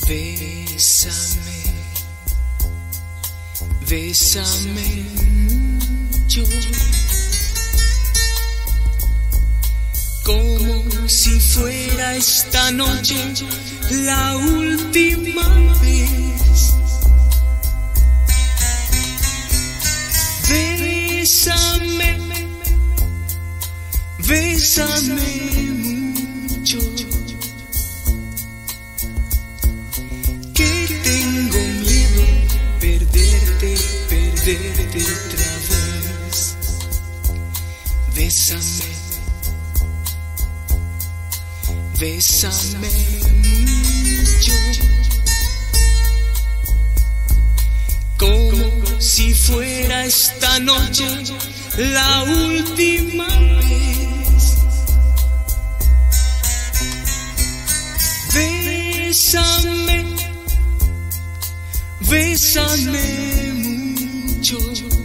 Bésame, bésame mucho, como si fuera esta noche la última vez. Bésame, bésame mucho, que tengo miedo perderte otra vez. Bésame, bésame mucho, como si fuera esta noche la última vez. Bésame, bésame mucho,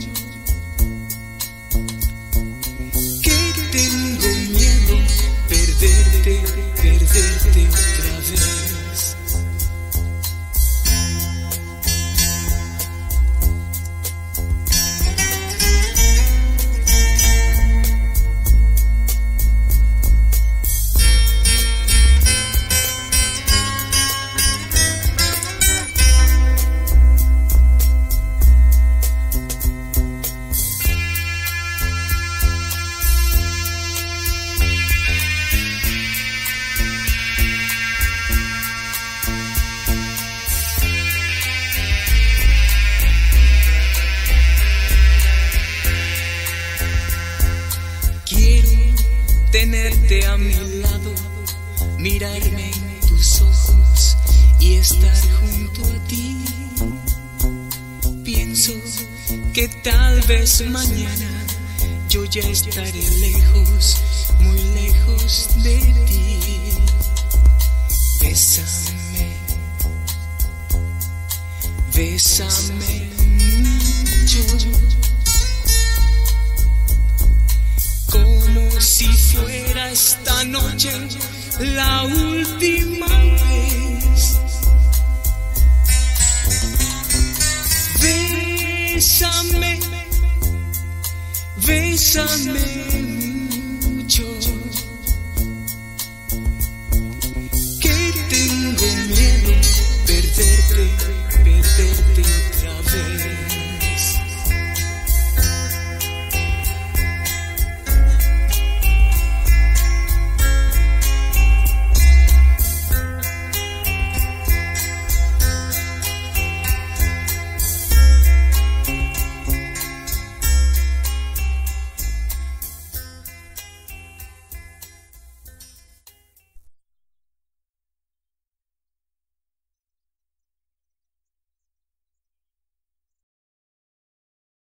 que tengo miedo perderte otra vez. Tenerte a mi lado, mirarme en tus ojos y estar junto a ti. Pienso que tal vez mañana yo ya estaré lejos, muy lejos de ti. Bésame, bésame mucho, como si fuera esta noche la última vez. Bésame, bésame